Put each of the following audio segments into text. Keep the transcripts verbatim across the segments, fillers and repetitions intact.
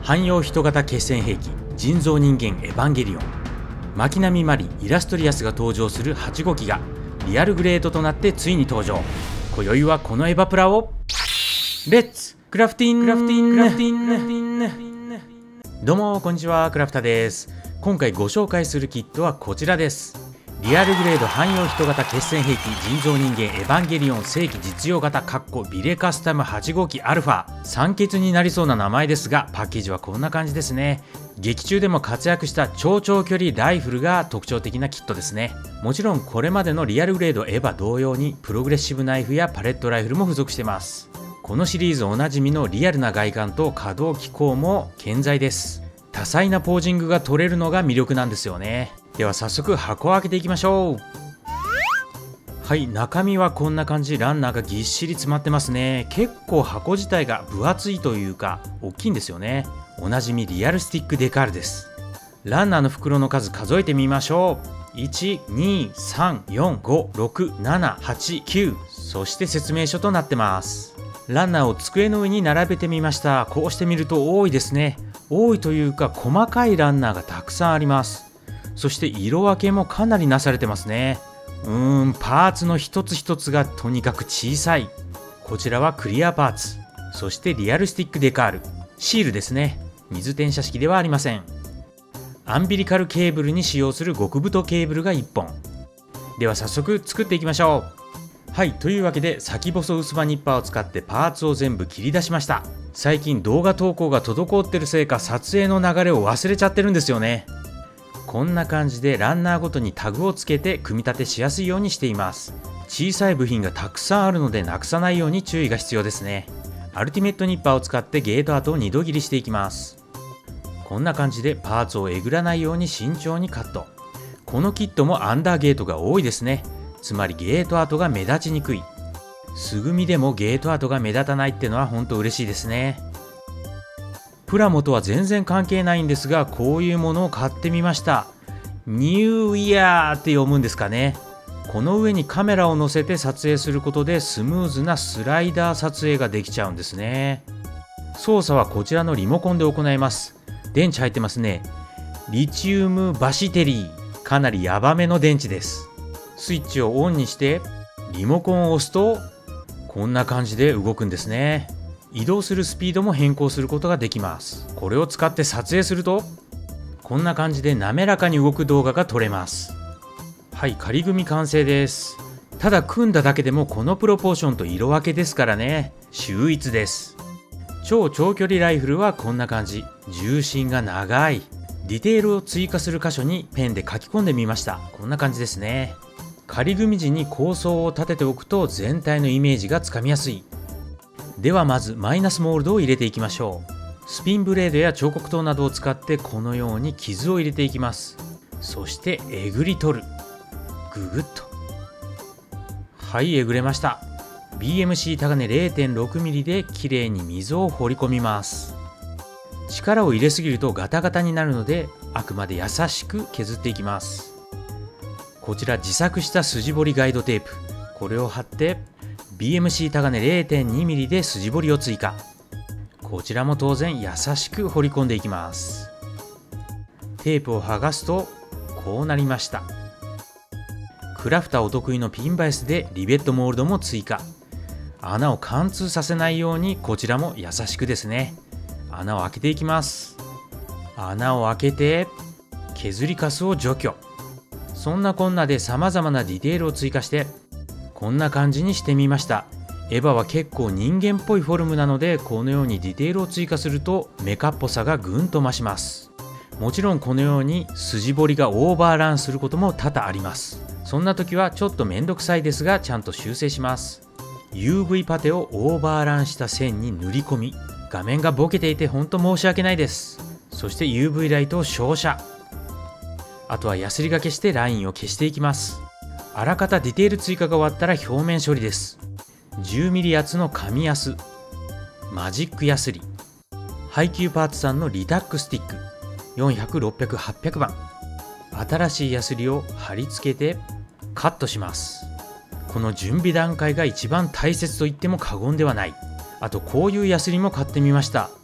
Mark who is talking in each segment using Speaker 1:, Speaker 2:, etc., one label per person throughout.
Speaker 1: 汎用人型決戦兵器人造人間エヴァンゲリオン、巻波マリイラストリアスが登場するはちごきがリアルグレードとなってついに登場。今宵はこのエヴァプラをレッツクラフティンクラフティンクラフティン。どうもこんにちは、クラフタです。今回ご紹介するキットはこちらです。リアルグレード汎用人型決戦兵器人造人間エヴァンゲリオン正規実用型かっこビレカスタムはちごきアルファ。酸欠になりそうな名前ですが、パッケージはこんな感じですね。劇中でも活躍した超長距離ライフルが特徴的なキットですね。もちろんこれまでのリアルグレードエヴァ同様にプログレッシブナイフやパレットライフルも付属してます。このシリーズおなじみのリアルな外観と可動機構も健在です。多彩なポージングが取れるのが魅力なんですよね。では早速箱を開けていきましょう。はい、中身はこんな感じ。ランナーがぎっしり詰まってますね。結構箱自体が分厚いというか大きいんですよね。おなじみリアルスティックデカールです。ランナーの袋の数数えてみましょう。いち、に、さん、よん、ご、ろく、なな、はち、きゅう、そして説明書となってます。ランナーを机の上に並べてみました。こうしてみると多いですね。多いというか細かいランナーがたくさんあります。そして色分けもかなりなされてますね。うーん、パーツの一つ一つがとにかく小さい。こちらはクリアパーツ。そしてリアルスティックデカール。シールですね。水転写式ではありません。アンビリカルケーブルに使用する極太ケーブルがいっぽん。では早速作っていきましょう。はい、というわけで先細薄刃ニッパーを使ってパーツを全部切り出しました。最近動画投稿が滞ってるせいか撮影の流れを忘れちゃってるんですよね。こんな感じでランナーごとにタグをつけて組み立てしやすいようにしています。小さい部品がたくさんあるのでなくさないように注意が必要ですね。アルティメットニッパーを使ってゲート跡をにど切りしていきます。こんな感じでパーツをえぐらないように慎重にカット。このキットもアンダーゲートが多いですね。つまりゲート跡が目立ちにくい。素組みでもゲート跡が目立たないってのは本当嬉しいですね。プラモとは全然関係ないんですが、こういうものを買ってみました。ニューイヤーって読むんですかね。この上にカメラを乗せて撮影することでスムーズなスライダー撮影ができちゃうんですね。操作はこちらのリモコンで行います。電池入ってますね。リチウムバシテリー。かなりヤバめの電池です。スイッチをオンにしてリモコンを押すとこんな感じで動くんですね。移動するスピードも変更することができます。これを使って撮影するとこんな感じで滑らかに動く動画が撮れます。はい、仮組み完成です。ただ組んだだけでもこのプロポーションと色分けですからね、秀逸です。超長距離ライフルはこんな感じ。重心が長い。ディテールを追加する箇所にペンで書き込んでみました。こんな感じですね。仮組み時に構想を立てておくと全体のイメージがつかみやすい。ではまずマイナスモールドを入れていきましょう。スピンブレードや彫刻刀などを使ってこのように傷を入れていきます。そしてえぐり取る。ぐぐっと。はい、えぐれました。ビーエムシー タガネ れいてんろくミリ できれいに溝を彫り込みます。力を入れすぎるとガタガタになるのであくまで優しく削っていきます。こちら自作した筋彫りガイドテープ。これを貼ってビーエムシー タガネ れいてんにミリ で筋彫りを追加。こちらも当然優しく彫り込んでいきます。テープを剥がすとこうなりました。クラフターお得意のピンバイスでリベットモールドも追加。穴を貫通させないようにこちらも優しくですね。穴を開けていきます。穴を開けて削りカスを除去。そんなこんなで様々なディテールを追加してこんな感じにしてみました。エヴァは結構人間っぽいフォルムなのでこのようにディテールを追加するとメカっぽさがぐんと増します。もちろんこのように筋彫りがオーバーランすることも多々あります。そんな時はちょっとめんどくさいですがちゃんと修正します。 ユーブイ パテをオーバーランした線に塗り込み、画面がボケていて本当申し訳ないです。そして ユーブイ ライトを照射。あとはヤスリがけしてラインを消していきます。あらかたディテール追加が終わったら表面処理です。じゅうミリ 厚の紙ヤス、マジックヤスリ、ハイキューパーツさんのリタックスティックよんひゃく、ろっぴゃく、はっぴゃくばん。新しいヤスリを貼り付けてカットします。この準備段階が一番大切と言っても過言ではない。あとこういうヤスリも買ってみました。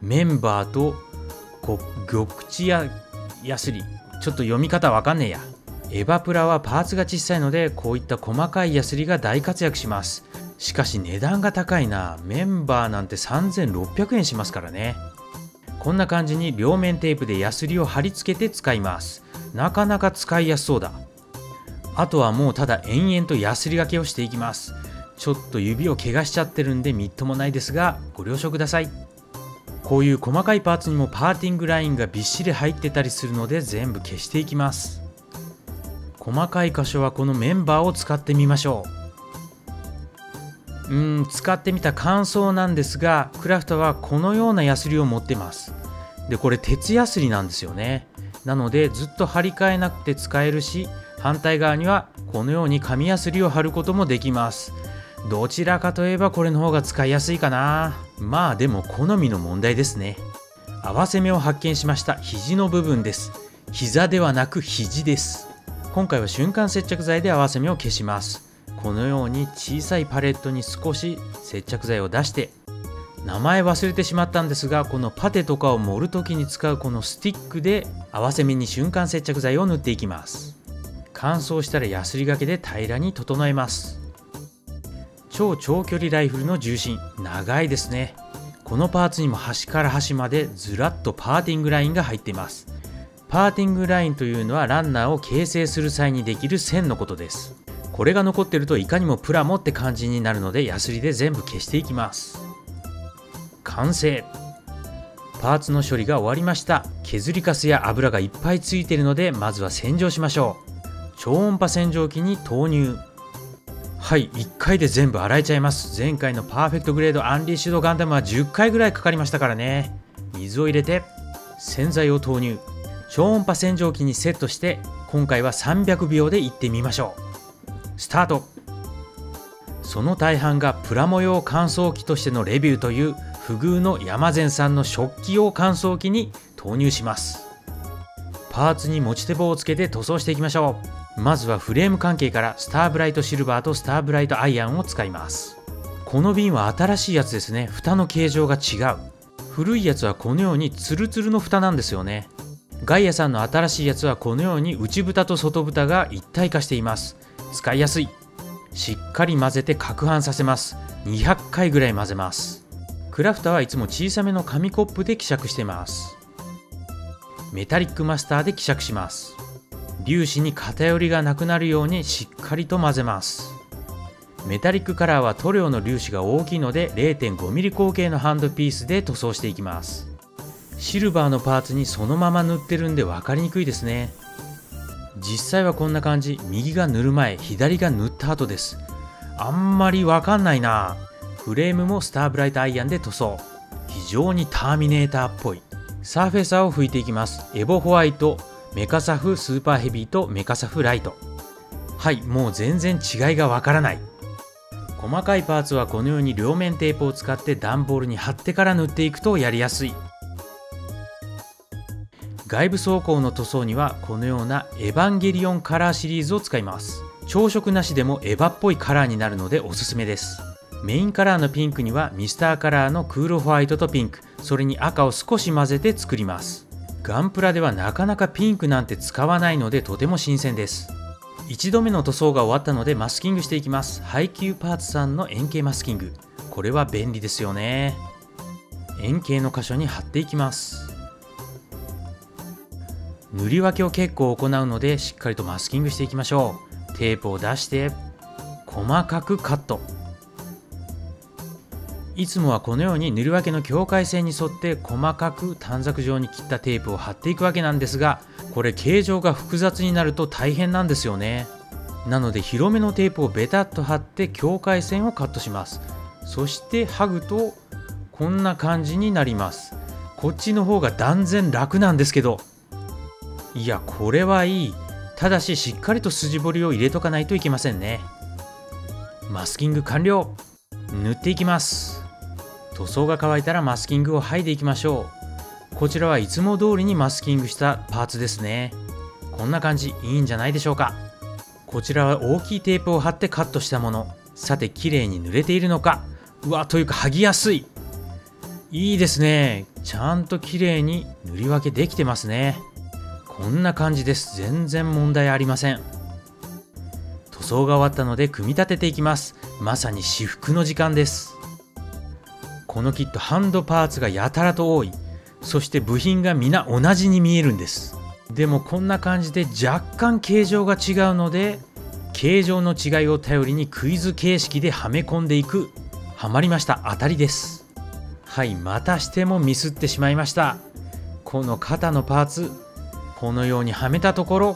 Speaker 1: メンバーとご玉地やヤスリ、ちょっと読み方わかんねえや。エバプラはパーツが小さいのでこういった細かいヤスリが大活躍します。しかし値段が高いな。メンバーなんてさんぜんろっぴゃくえんしますからね。こんな感じに両面テープでヤスリを貼り付けて使います。なかなか使いやすそうだ。あとはもうただ延々とヤスリがけをしていきます。ちょっと指を怪我しちゃってるんでみっともないですがご了承ください。こういう細かいパーツにもパーティングラインがびっしり入ってたりするので全部消していきます。細かい箇所はこのメンバーを使ってみましょう。うーん使ってみた感想なんですが、クラフトはこのようなヤスリを持ってます。でこれ鉄ヤスリなんですよね。なのでずっと張り替えなくて使えるし、反対側にはこのように紙ヤスリを貼ることもできます。どちらかといえばこれの方が使いやすいかな。まあでも好みの問題ですね。合わせ目を発見しました。肘の部分です。膝ではなく肘です。今回は瞬間接着剤で合わせ目を消します。このように小さいパレットに少し接着剤を出して、名前忘れてしまったんですが、このパテとかを盛る時に使うこのスティックで合わせ目に瞬間接着剤を塗っていきます。乾燥したらヤスリがけで平らに整えます。超長距離ライフルの重心、長いですね。このパーツにも端から端までずらっとパーティングラインが入っています。パーティングラインというのはランナーを形成する際にできる線のことです。これが残ってるといかにもプラモって感じになるのでヤスリで全部消していきます。完成。パーツの処理が終わりました。削りカスや油がいっぱいついているのでまずは洗浄しましょう。超音波洗浄機に投入。はい、いっかいで全部洗えちゃいます。前回のパーフェクトグレードアンリッシュドガンダムはじゅっかいぐらいかかりましたからね。水を入れて洗剤を投入。超音波洗浄機にセットして今回はさんびゃくびょうでいってみましょう。スタート。その大半がプラモ用乾燥機としてのレビューという不遇の山善さんの食器用乾燥機に投入します。パーツに持ち手棒をつけて塗装していきましょう。まずはフレーム関係からスターブライトシルバーとスターブライトアイアンを使います。この瓶は新しいやつですね。蓋の形状が違う。古いやつはこのようにツルツルの蓋なんですよね。ガイアさんの新しいやつはこのように内蓋と外蓋が一体化しています。使いやすい。しっかり混ぜて攪拌させます。にひゃっかいぐらい混ぜます。クラフターはいつも小さめの紙コップで希釈しています。メタリックマスターで希釈します。粒子に偏りがなくなるようにしっかりと混ぜます。メタリックカラーは塗料の粒子が大きいので れいてんごミリ 口径のハンドピースで塗装していきます。シルバーのパーツにそのまま塗ってるんで分かりにくいですね。実際はこんな感じ。右が塗る前、左が塗った後です。あんまり分かんないな。フレームもスターブライトアイアンで塗装。非常にターミネーターっぽい。サーフェサーを拭いていきます。エボホワイト、メカサフスーパーヘビーとメカサフライト。はい、もう全然違いがわからない。細かいパーツはこのように両面テープを使って段ボールに貼ってから塗っていくとやりやすい。外部装甲の塗装にはこのようなエヴァンゲリオンカラーシリーズを使います。調色なしでもエヴァっぽいカラーになるのでおすすめです。メインカラーのピンクにはミスターカラーのクールホワイトとピンク、それに赤を少し混ぜて作ります。ガンプラではなかなかピンクなんて使わないのでとても新鮮です。いちどめの塗装が終わったのでマスキングしていきます。ハイキューパーツさんの円形マスキング。これは便利ですよね。円形の箇所に貼っていきます。塗り分けを結構行うのでしっかりとマスキングしていきましょう。テープを出して細かくカット。いつもはこのように塗り分けの境界線に沿って細かく短冊状に切ったテープを貼っていくわけなんですが、これ形状が複雑になると大変なんですよね。なので広めのテープをベタっと貼って境界線をカットします。そして剥ぐとこんな感じになります。こっちの方が断然楽なんですけど、いやこれはいい。ただししっかりと筋彫りを入れとかないといけませんね。マスキング完了。塗っていきます。塗装が乾いたらマスキングを剥いでいきましょう。こちらはいつも通りにマスキングしたパーツですね。こんな感じ、いいんじゃないでしょうか。こちらは大きいテープを貼ってカットしたもの。さて綺麗に塗れているのか。うわ、というか剥ぎやすい。 いいですね。ちゃんと綺麗に塗り分けできてますね。こんな感じです。全然問題ありません。塗装が終わったので組み立てていきます。まさに至福の時間です。このキット、ハンドパーツがやたらと多い。そして部品が皆同じに見えるんです。でもこんな感じで若干形状が違うので、形状の違いを頼りにクイズ形式ではめ込んでいく。はまりました。当たりです。はい、またしてもミスってしまいました。この肩のパーツ、このようにはめたところ、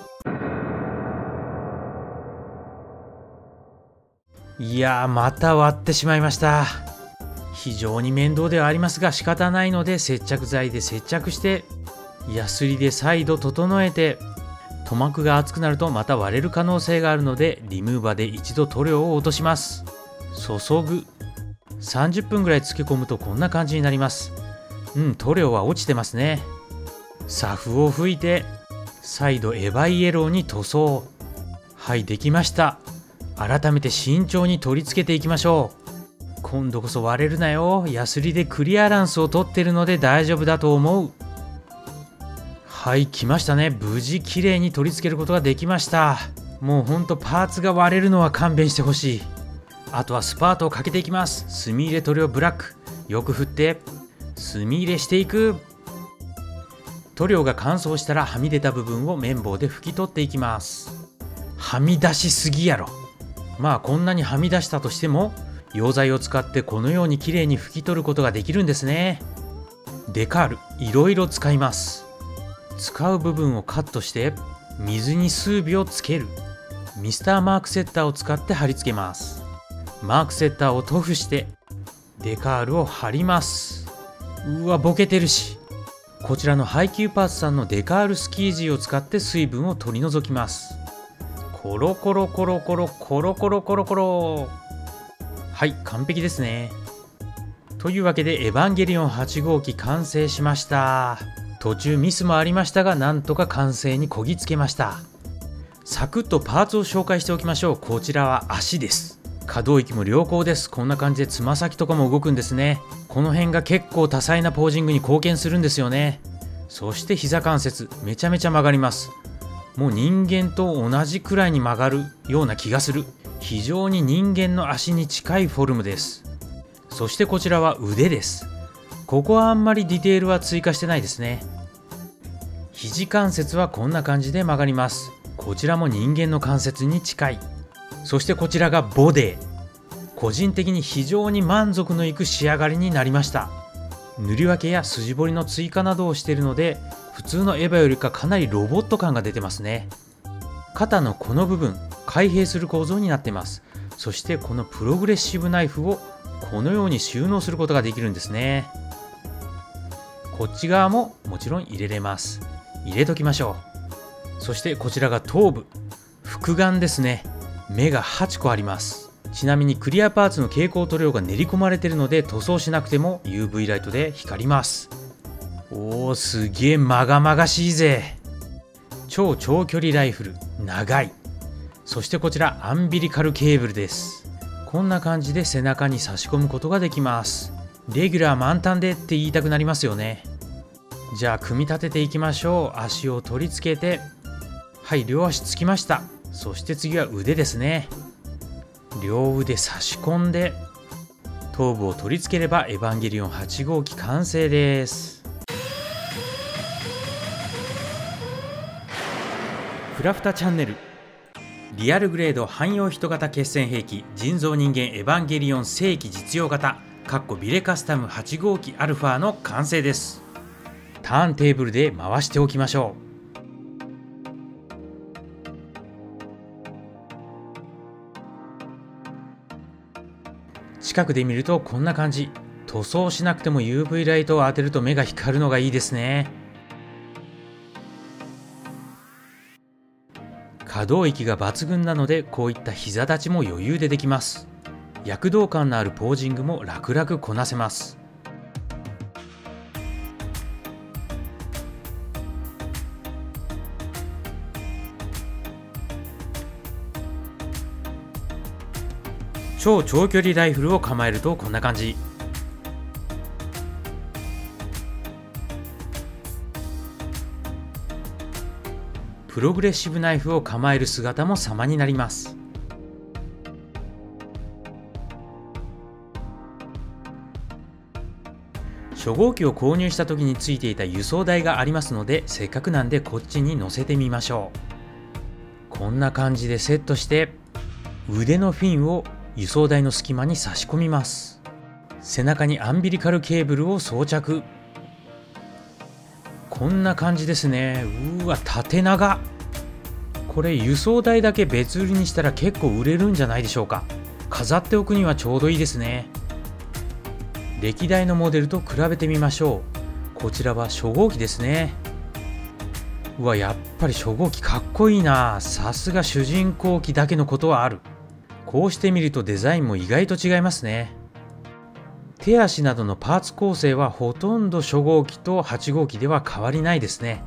Speaker 1: いやー、また割ってしまいました。非常に面倒ではありますが仕方ないので、接着剤で接着してヤスリで再度整えて、塗膜が厚くなるとまた割れる可能性があるので、リムーバーで一度塗料を落とします。注ぐ。さんじゅっぷんぐらい漬け込むとこんな感じになります。うん、塗料は落ちてますね。サフを吹いて再度エヴァイエローに塗装。はい、できました。改めて慎重に取り付けていきましょう。今度こそ割れるなよ。ヤスリでクリアランスを取ってるので大丈夫だと思う。はい、来ましたね。無事綺麗に取り付けることができました。もうほんとパーツが割れるのは勘弁してほしい。あとはスパートをかけていきます。墨入れ塗料ブラック。よく振って墨入れしていく。塗料が乾燥したらはみ出た部分を綿棒で拭き取っていきます。はみ出しすぎやろ。まあこんなにはみ出したとしても、溶剤を使ってこのようにきれいに拭き取ることができるんですね。デカールいろいろ使います。使う部分をカットして水に数秒つける。ミスターマークセッターを使って貼り付けます。マークセッターを塗布してデカールを貼ります。うわ、ボケてるし。こちらのハイキューパーツさんのデカールスキージーを使って水分を取り除きます。コロコロコロコロコロコロコロコロ。はい、完璧ですね。というわけでエヴァンゲリオンはち号機完成しました。途中ミスもありましたが、なんとか完成にこぎつけました。サクッとパーツを紹介しておきましょう。こちらは足です。可動域も良好です。こんな感じでつま先とかも動くんですね。この辺が結構多彩なポージングに貢献するんですよね。そして膝関節、めちゃめちゃ曲がります。もう人間と同じくらいに曲がるような気がする。非常に人間の足に近いフォルムです。そしてこちらは腕です。ここはあんまりディテールは追加してないですね。肘関節はこんな感じで曲がります。こちらも人間の関節に近い。そしてこちらがボデー。個人的に非常に満足のいく仕上がりになりました。塗り分けや筋彫りの追加などをしているので、普通のエヴァよりかかなりロボット感が出てますね。肩のこの部分、開閉する構造になっています。そしてこのプログレッシブナイフをこのように収納することができるんですね。こっち側ももちろん入れれます。入れときましょう。そしてこちらが頭部、複眼ですね。目がはちこあります。ちなみにクリアパーツの蛍光塗料が練り込まれているので、塗装しなくても ユーブイ ライトで光ります。おー、すげえまがまがしいぜ。超長距離ライフル、長い。そしてこちらアンビリカルケーブルです。こんな感じで背中に差し込むことができます。レギュラー満タンでって言いたくなりますよね。じゃあ組み立てていきましょう。足を取り付けて、はい、両足つきました。そして次は腕ですね。両腕差し込んで頭部を取り付ければエヴァンゲリオンはち号機完成です。クラフタチャンネル、リアルグレード汎用人型決戦兵器人造人間エヴァンゲリオン正規実用型かっこビレカスタムはち号機アルファの完成です。ターンテーブルで回しておきましょう。近くで見るとこんな感じ。塗装しなくても ユーブイ ライトを当てると目が光るのがいいですね。可動域が抜群なので、こういった膝立ちも余裕でできます。躍動感のあるポージングも楽々こなせます。超長距離ライフルを構えるとこんな感じ。 プログレッシブナイフを構える姿も様になります。初号機を購入した時についていた輸送台がありますので、せっかくなんでこっちに乗せてみましょう。こんな感じでセットして、腕のフィンを輸送台の隙間に差し込みます。背中にアンビリカルケーブルを装着。こんな感じですね。うわ、縦長。これ輸送台だけ別売りにしたら結構売れるんじゃないでしょうか。飾っておくにはちょうどいいですね。歴代のモデルと比べてみましょう。こちらは初号機ですね。うわ、やっぱり初号機かっこいいな。さすが主人公機だけのことはある。こうして見るとデザインも意外と違いますね。手足などのパーツ構成はほとんど初号機とはち号機では変わりないですね。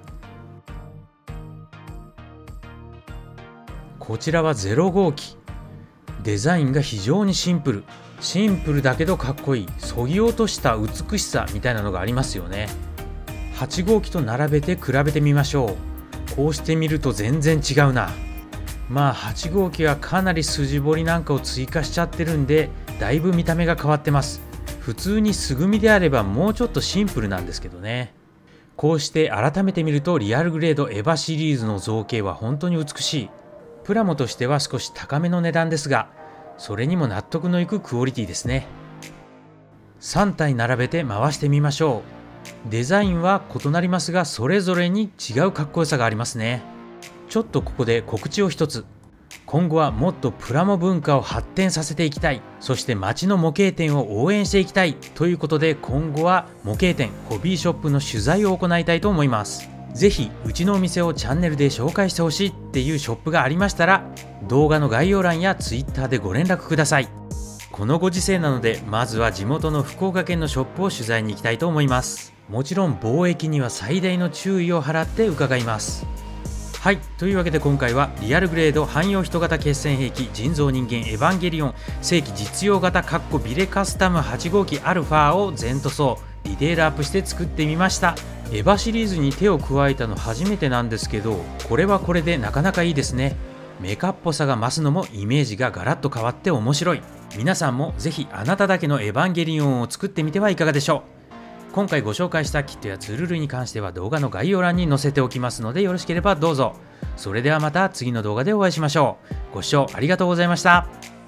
Speaker 1: こちらはゼロ号機。デザインが非常にシンプル。シンプルだけどかっこいい、そぎ落とした美しさみたいなのがありますよね。はち号機と並べて比べてみましょう。こうして見ると全然違うな。まあはち号機はかなり筋彫りなんかを追加しちゃってるんで、だいぶ見た目が変わってます。普通に素組みであればもうちょっとシンプルなんですけどね。こうして改めて見るとリアルグレードエヴァシリーズの造形は本当に美しい。プラモとしては少し高めの値段ですが、それにも納得のいくクオリティですね。さん体並べて回してみましょう。デザインは異なりますが、それぞれに違うかっこよさがありますね。ちょっとここで告知を一つ。今後はもっとプラモ文化を発展させていきたい。そして街の模型店を応援していきたいということで、今後は模型店、ホビーショップの取材を行いたいと思います。ぜひうちのお店をチャンネルで紹介してほしいっていうショップがありましたら、動画の概要欄や ツイッター でご連絡ください。このご時世なので、まずは地元の福岡県のショップを取材に行きたいと思います。もちろん貿易には最大の注意を払って伺います。はい、というわけで今回はリアルグレード汎用人型決戦兵器人造人間エヴァンゲリオン正規実用型かっこビレカスタムはち号機アルファを全塗装ディテールアップして作ってみました。エヴァシリーズに手を加えたの初めてなんですけど、これはこれでなかなかいいですね。メカっぽさが増すのもイメージがガラッと変わって面白い。皆さんもぜひあなただけのエヴァンゲリオンを作ってみてはいかがでしょう。今回ご紹介したキットやツール類に関しては動画の概要欄に載せておきますので、よろしければどうぞ。それではまた次の動画でお会いしましょう。ご視聴ありがとうございました。